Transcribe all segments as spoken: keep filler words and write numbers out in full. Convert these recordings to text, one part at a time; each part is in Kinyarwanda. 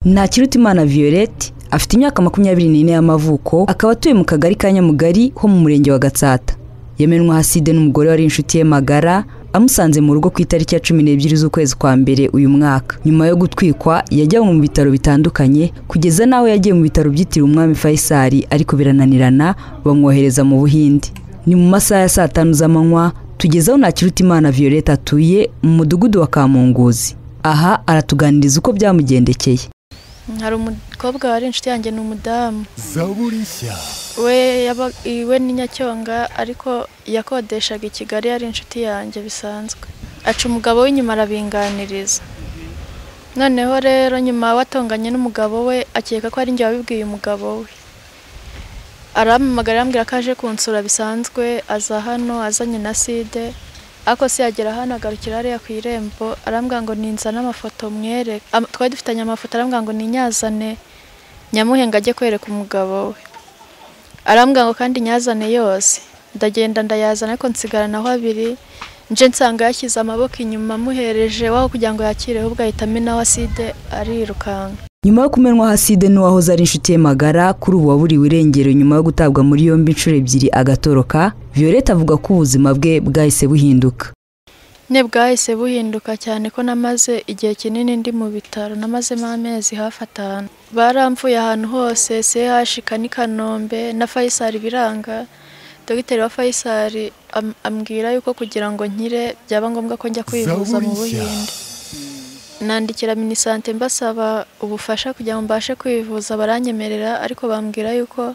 Ntakirutimana Violette afite imyaka makumyabiri n'ine y'amavuko, akaba atuye mu kagari ka Nyamugari ho mu murenge wa Gatsata. Yemenwa haside n'umugore wari inshuti ye magara, amusanze mu rugo ku itariki ya cumi n'ebyiri z'ukwezi kwa mbere uyu mwaka. Nyuma yo gutwikwa yajyanwe mu bitaro bitandukanye kugeza naho yagiye mu bitaro byitiriwe Umwami Faisal, ariko birananirana bamwohereza mu Buhinde. Ni mu masaha ya saa tanu z'amanywa tugezeho Ntakirutimana Violette atuye mu mudugudu wa Kamunguzi. Aha aratuganiriza uko byamugendekeye. Hari umukobwa wari inshuti yanjye n'umudamu. Zaburishya. We yaba iwe ni Nyacyonga ariko yakodeshaga i Kigali, yari inshuti yanjye bisanzwe. Aca umugabo w'inyuma arabinganiriza. Noneho rero nyuma watonganye n'umugabo we akeka ko ari njye wabibwiye umugabo we. Arampamagara ambwira ko aje kunsura bisanzwe, aza hano azanye na side. Ako se yagera hano agarukira ari ku irembo, arambwira ngo ninzana amafoto mwere. Twari dufitanye amafoto, arambwira ngo ninyazane nyamuhenga ajye kwereka umugabo we. Arambwira ngo kandi nyazane yose. Ndagenda ndayazana ariko nsigarana aho abiri. Nje nsanga yashyize amaboko inyuma muhereje waho kugira ngo yakireho, ubwo ahita amena waside arirukanga. Nyuma yo kumenwa haside n'uwahoze ari inshuti ye magara, kuri ubu waburiwe irengero nyuma yo gutabwa muri yombi inshuro ebyiri agatoroka. Violette avuga ko ubuzima bwe bwahise buhinduka. Ne bwahise buhinduka cyane ko namaze igihe kinini ndi mu bitaro, namazemo amezi hafi atanu. Baramvuye ahantu hose, C H K ni Kanombe na Faisal biranga. Dogiteri wa Faisal am, ambwira yuko kugira ngo nkire byaba ngombwa ko njya kwivuza mu Buhinde. Nandikira Minisante mbasaba ubufasha kugira ngo mbashe kwivuza, baranyemerera ariko bambwira yuko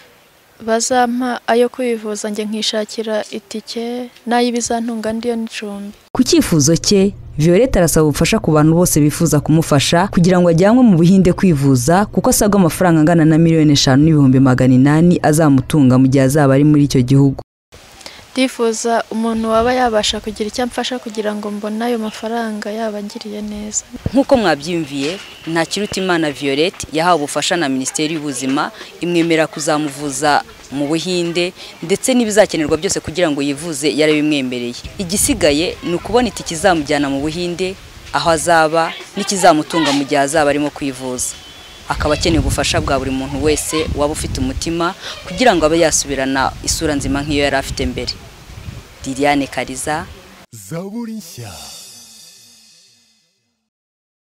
bazampa ayo kwivuza nge nkishakira itike n'ayibizantunga ndiyo n'icumbi. Ku cyifuzo cye, Violette arasaba ubufasha ku bantu bose bifuza kumufasha kugira ngo ajyanwe mu Buhinde kwivuza, kuko asabwa amafaranga angana na miliyoni eshanu n'ibihumbi magana inani azamutunga mu gihe azaba ari muri icyo gihugu. Ndifuza umuntu waba yabasha kugira icyo amfasha kugira ngo mbone ayo mafaranga yabangiriye neza. Nkuko mwabyimviye, Ntakirutimana Violette yahawe ubufasha na Minisiteri y'Ubuzima, imwemera kuzamuvuza mu Buhinde ndetse n'ibizakenerwa byose kugira ngo yivuze yarabimwemereye. Igisigaye ni ukubona itike izamujyana mu Buhinde aho azaba n'ikizamutunga mu gihe azaba arimo kwivuza. Akaba akeneye ubufasha bwa buri muntu wese waba ufite umutima kugira ngo abe yasubirana isura nzima nk'iyo yari afite mbere. Liliane Kariza, Zaburishya.